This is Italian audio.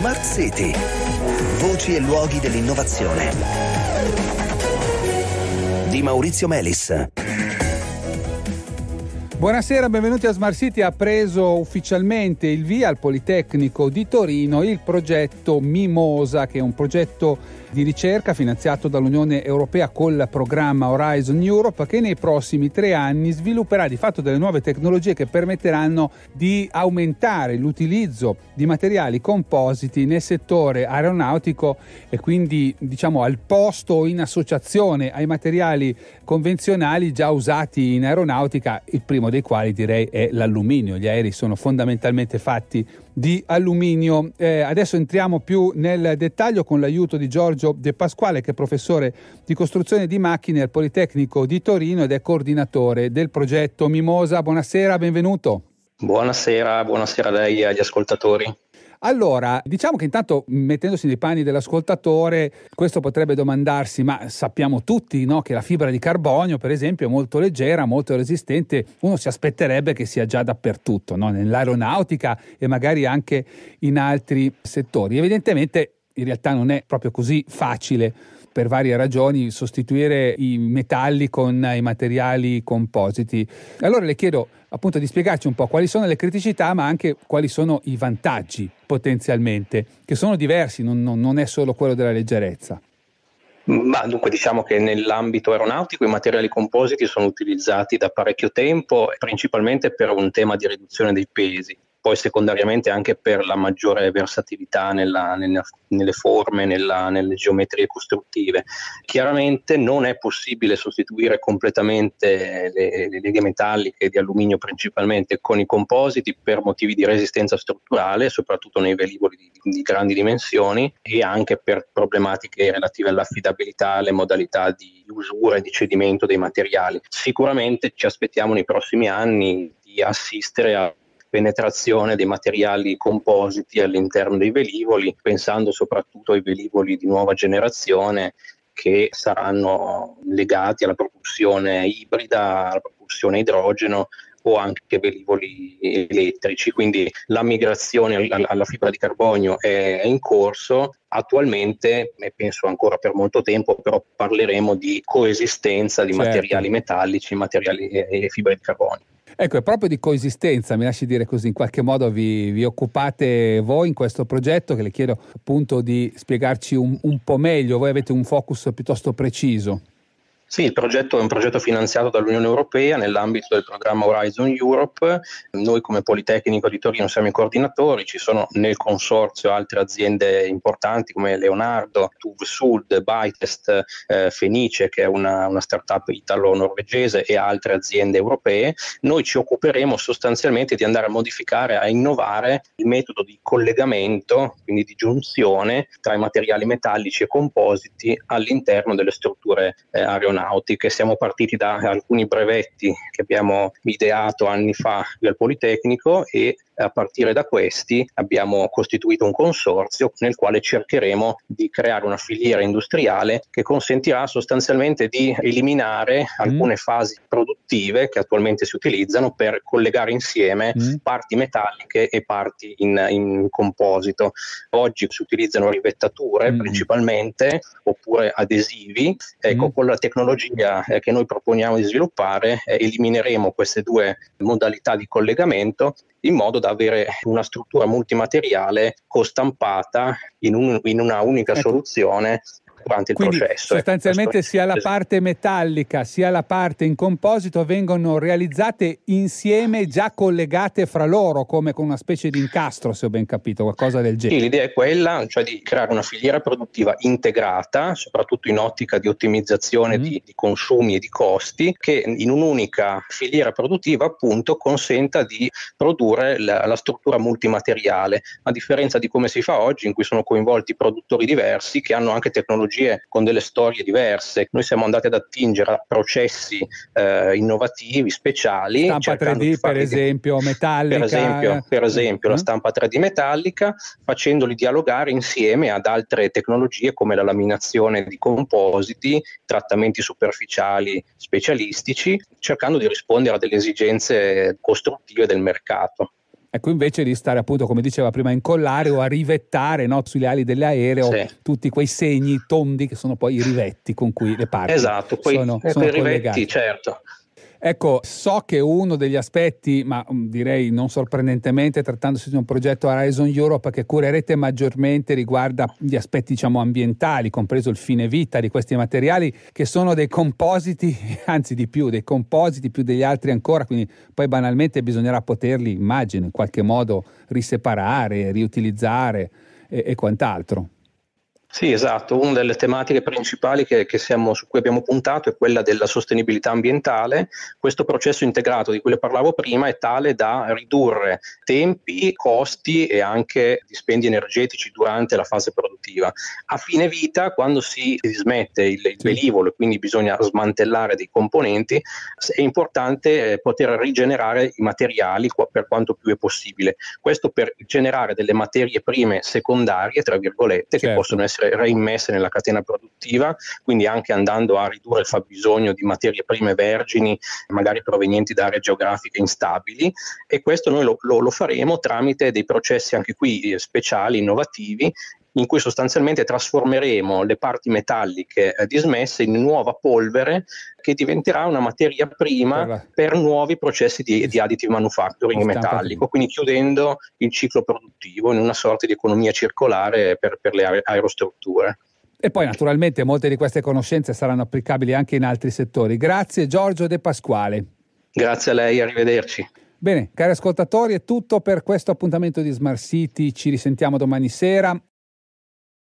Smart City. Voci e luoghi dell'innovazione. Di Maurizio Melis. Buonasera, benvenuti a Smart City. Ha preso ufficialmente il via al Politecnico di Torino il progetto Mimosa, che è un progetto di ricerca finanziato dall'Unione Europea col programma Horizon Europe, che nei prossimi 3 anni svilupperà di fatto delle nuove tecnologie che permetteranno di aumentare l'utilizzo di materiali compositi nel settore aeronautico e quindi al posto o in associazione ai materiali convenzionali già usati in aeronautica, il primo dei quali direi è l'alluminio. Gli aerei sono fondamentalmente fatti di alluminio. Adesso entriamo più nel dettaglio con l'aiuto di Giorgio De Pasquale, che è professore di costruzione di macchine al Politecnico di Torino ed è coordinatore del progetto Mimosa. Buonasera, benvenuto. Buonasera a lei e agli ascoltatori. Allora, diciamo che intanto, mettendosi nei panni dell'ascoltatore, questo potrebbe domandarsi, ma sappiamo tutti, no, che la fibra di carbonio, per esempio, è molto leggera, molto resistente. Uno si aspetterebbe che sia già dappertutto, no? Nell'aeronautica e magari anche in altri settori. Evidentemente, in realtà non è proprio così facile, per varie ragioni, sostituire i metalli con i materiali compositi. Allora le chiedo appunto di spiegarci un po' quali sono le criticità, ma anche quali sono i vantaggi potenzialmente, che sono diversi, non è solo quello della leggerezza. Ma dunque diciamo che nell'ambito aeronautico i materiali compositi sono utilizzati da parecchio tempo, principalmente per un tema di riduzione dei pesi, poi secondariamente anche per la maggiore versatilità nelle forme, nelle geometrie costruttive. Chiaramente non è possibile sostituire completamente le leghe metalliche di alluminio principalmente con i compositi per motivi di resistenza strutturale, soprattutto nei velivoli di grandi dimensioni, e anche per problematiche relative all'affidabilità, alle modalità di usura e di cedimento dei materiali. Sicuramente ci aspettiamo nei prossimi anni di assistere a penetrazione dei materiali compositi all'interno dei velivoli, pensando soprattutto ai velivoli di nuova generazione che saranno legati alla propulsione ibrida, alla propulsione a idrogeno o anche velivoli elettrici. Quindi la migrazione alla fibra di carbonio è in corso attualmente, e penso ancora per molto tempo, però parleremo di coesistenza di materiali metallici, materiali e fibre di carbonio. Ecco, è proprio di coesistenza, mi lasci dire così, in qualche modo vi occupate voi in questo progetto, che le chiedo appunto di spiegarci un po' meglio. Voi avete un focus piuttosto preciso. Sì, il progetto è un progetto finanziato dall'Unione Europea nell'ambito del programma Horizon Europe. Noi come Politecnico di Torino siamo i coordinatori, ci sono nel consorzio altre aziende importanti come Leonardo, TUV Sud, Bytest, Fenice, che è una startup italo-norvegese, e altre aziende europee. Noi ci occuperemo sostanzialmente di andare a modificare, a innovare il metodo di collegamento, quindi di giunzione tra i materiali metallici e compositi all'interno delle strutture aeronautiche. Siamo partiti da alcuni brevetti che abbiamo ideato anni fa qui al Politecnico, e a partire da questi abbiamo costituito un consorzio nel quale cercheremo di creare una filiera industriale che consentirà sostanzialmente di eliminare alcune fasi produttive che attualmente si utilizzano per collegare insieme parti metalliche e parti in composito. Oggi si utilizzano rivettature principalmente, oppure adesivi. Ecco, con la tecnologia che noi proponiamo di sviluppare elimineremo queste due modalità di collegamento, in modo da avere una struttura multimateriale costampata in una unica soluzione durante il Quindi processo. Sostanzialmente sia la parte metallica sia la parte in composito vengono realizzate insieme, già collegate fra loro, come con una specie di incastro, se ho ben capito, qualcosa del genere. Sì, l'idea è quella, cioè di creare una filiera produttiva integrata, soprattutto in ottica di ottimizzazione di consumi e di costi, che in un'unica filiera produttiva appunto consenta di produrre la struttura multimateriale, a differenza di come si fa oggi, in cui sono coinvolti produttori diversi che hanno anche tecnologie con delle storie diverse. Noi siamo andati ad attingere a processi innovativi, speciali. Stampa 3D per esempio, metallica. Per esempio la stampa 3D metallica, facendoli dialogare insieme ad altre tecnologie come la laminazione di compositi, trattamenti superficiali specialistici, cercando di rispondere a delle esigenze costruttive del mercato. Ecco, invece di stare appunto, come diceva prima, a incollare o a rivettare, no, sulle ali dell'aereo tutti quei segni tondi che sono poi i rivetti con cui le parti sono quei rivetti, collegate. certo. Ecco, so che uno degli aspetti, ma direi non sorprendentemente, trattandosi di un progetto Horizon Europe che curerete maggiormente, riguarda gli aspetti, diciamo, ambientali, compreso il fine vita di questi materiali, che sono dei compositi, anzi di più, dei compositi più degli altri ancora, quindi poi banalmente bisognerà poterli, immagino, in qualche modo riseparare, riutilizzare e quant'altro. Sì, esatto. Una delle tematiche principali su cui abbiamo puntato è quella della sostenibilità ambientale. Questo processo integrato di cui le parlavo prima è tale da ridurre tempi, costi e anche dispendi energetici durante la fase produttiva. A fine vita, quando si dismette il velivolo e quindi bisogna smantellare dei componenti, è importante poter rigenerare i materiali per quanto più è possibile. Questo per generare delle materie prime secondarie, tra virgolette, che possono essere reimmesse nella catena produttiva, quindi anche andando a ridurre il fabbisogno di materie prime vergini, magari provenienti da aree geografiche instabili, e questo noi lo faremo tramite dei processi anche qui speciali, innovativi, in cui sostanzialmente trasformeremo le parti metalliche dismesse in nuova polvere che diventerà una materia prima per nuovi processi di additive manufacturing metallico, quindi chiudendo il ciclo produttivo in una sorta di economia circolare per le aerostrutture. E poi naturalmente molte di queste conoscenze saranno applicabili anche in altri settori. Grazie Giorgio De Pasquale. Grazie a lei, arrivederci. Bene, cari ascoltatori, è tutto per questo appuntamento di Smart City. Ci risentiamo domani sera.